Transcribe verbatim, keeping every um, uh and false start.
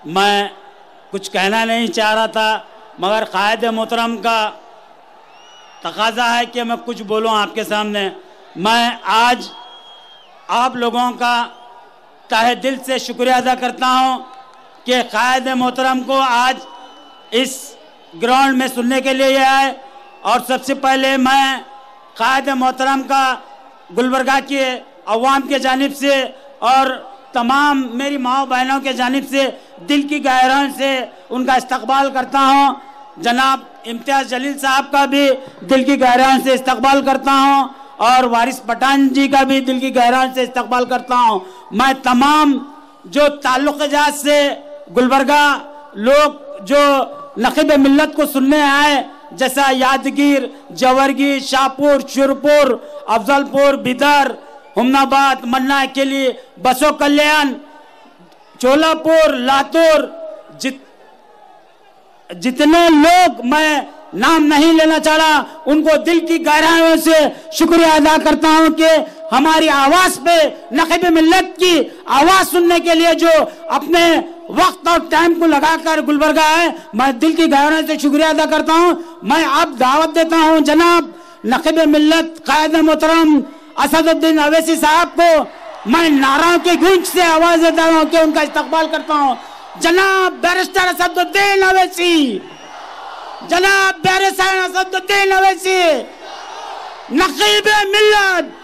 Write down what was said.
मैं कुछ कहना नहीं चाह रहा था, मगर कायद मोहतरम का तकाजा है कि मैं कुछ बोलूं आपके सामने। मैं आज आप लोगों का तहे दिल से शुक्रिया अदा करता हूं कि कायद मोहतरम को आज इस ग्राउंड में सुनने के लिए आए। और सबसे पहले मैं कायद मोहतरम का गुलबर्गा के अवाम के जानिब से और तमाम मेरी माओ बहनों के जानिब से दिल की गहराई से उनका इस्तकबाल करता हूं। जनाब इम्तियाज़ जलील साहब का भी दिल की गहराई से इस्तकबाल करता हूं और वारिस पठान जी का भी दिल की गहराई से इस्तकबाल करता हूं। मैं तमाम जो ताल्लुक़ात से गुलबर्गा लोग जो नक़ीब मिल्लत को सुनने आए, जैसा यादगीर, जवर्गी, शाहपुर, शुरपुर, अफजलपुर, बिदर, हुमनाबाद, मन्ना के लिए बसो कल्याण, चोलापुर, लातूर, जित जितने लोग मैं नाम नहीं लेना चाह रहा, उनको दिल की गहराइयों से शुक्रिया अदा करता हूं कि हमारी आवाज पे नक़ीब मिल्लत की आवाज सुनने के लिए जो अपने वक्त और टाइम को लगाकर गुलबर्गा है, मैं दिल की गहराइयों से शुक्रिया अदा करता हूं। मैं अब दावत देता हूं जनाब नक़ीब मिल्लत कायद मोहतरम असदुद्दीन अवैसी साहब को। मैं नाराओं की गूंज से आवाज देता हूं कि उनका इस्तकबाल करता हूं। जनाब बैरिस्टर असदुद्दीन अवैसी, जनाब बैरिस्टर असदुद्दीन अवैसी, नक़ीब मिल्लत।